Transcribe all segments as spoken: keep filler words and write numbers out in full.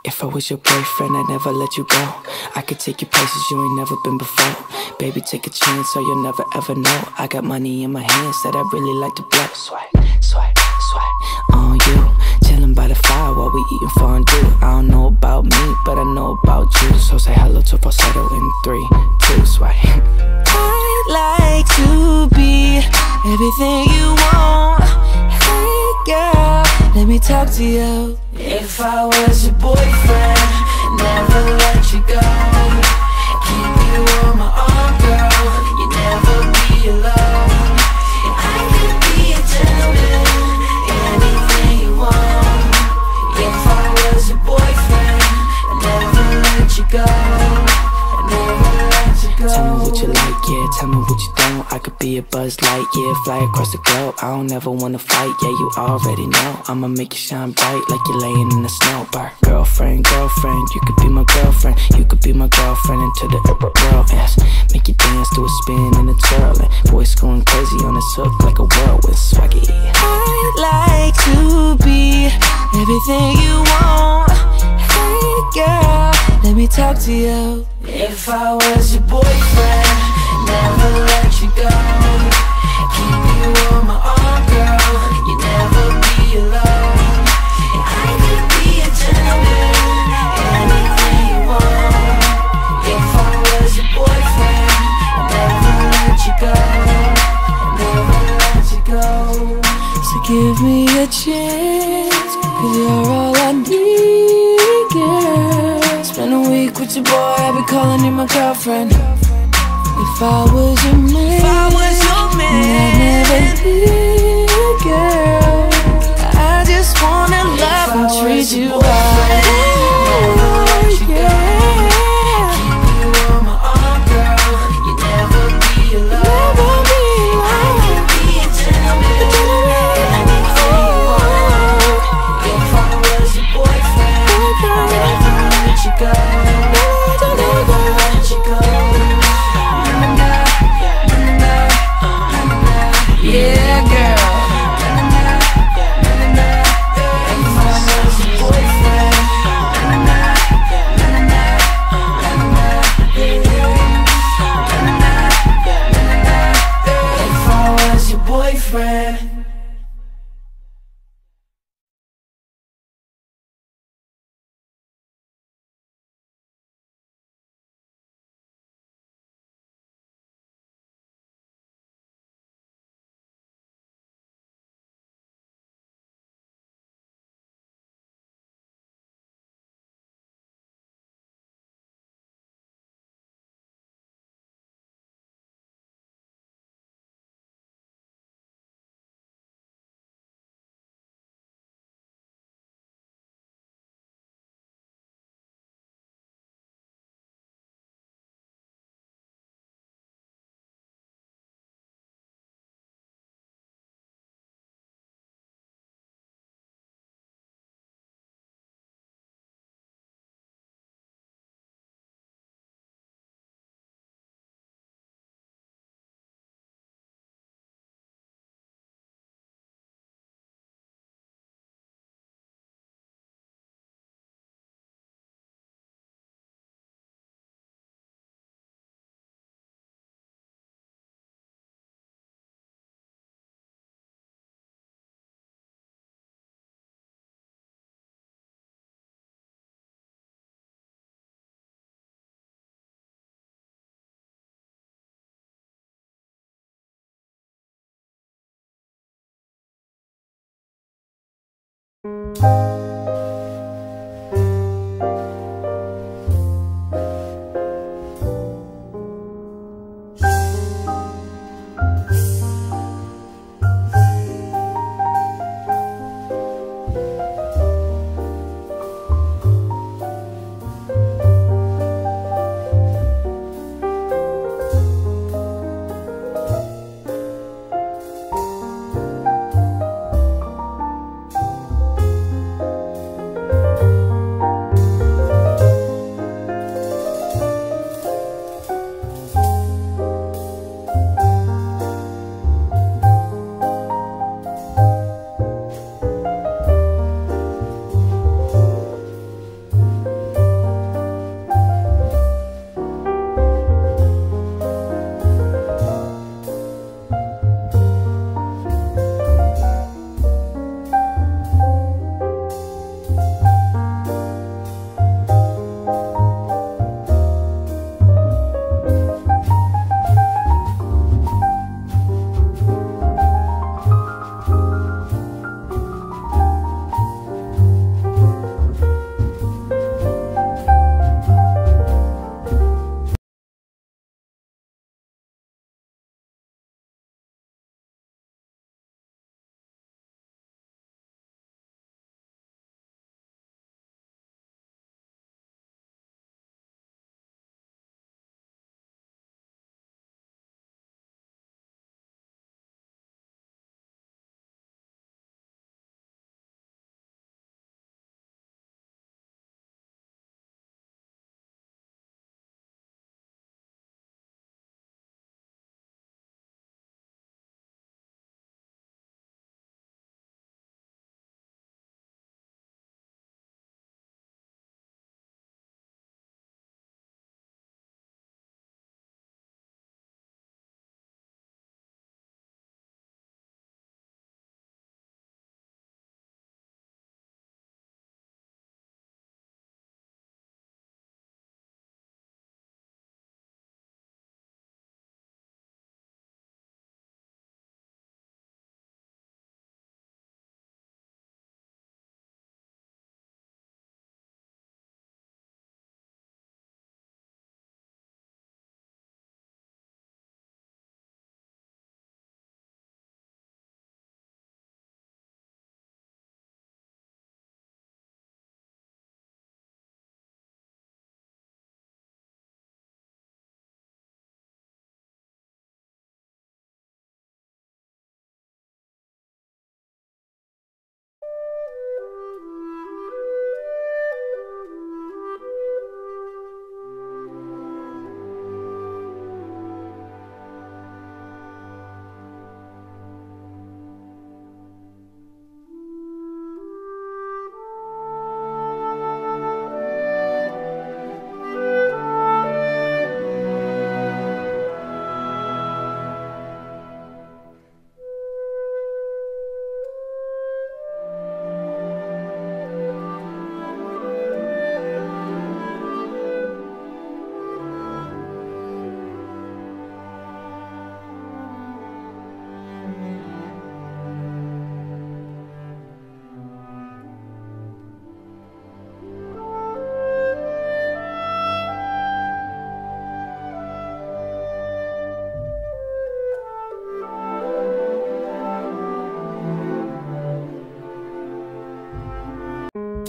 If I was your boyfriend, I'd never let you go. I could take you places you ain't never been before. Baby, take a chance so you'll never ever know. I got money in my hands that I really like to blow. Swipe, swipe, swipe on you. Chillin' by the fire while we eatin' fondue. I don't know about me, but I know about you. So say hello to falsetto in three, two, swipe. I'd like to be everything you want. Hey girl, let me talk to you. If I was your boyfriend, never let you go. Keep you on my arm, girl. You never be alone. I could be a gentleman, anything you want. If I was your boyfriend, I'd never let you go. I'd never let you go. Tell me what you like, yeah, tell me what you don't. I could be a Buzz Lightyear, fly across the globe. I don't ever wanna fight, yeah, you already know. I'ma make you shine bright like you're laying in the snow. Bar. Girlfriend, girlfriend, you could be my girlfriend. You could be my girlfriend until the world ends. Make you dance to a spin and a twirl, and voice going crazy on this hook like a whirlwind swaggy. I'd like to be everything you want. Hey girl, let me talk to you. If I was your boyfriend, never let you go. Keep you on my arm, girl. You never be alone. I could be a gentleman, anything you want. If I was your boyfriend, I'd never let you go. I'd never let you go. So give me a chance, 'cause you're all I need, girl. Spend a week with your boy, I'd be calling you my girlfriend. If I was your man, if I was your man, I'd never leave, girl. I just wanna love and treat you right.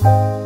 you.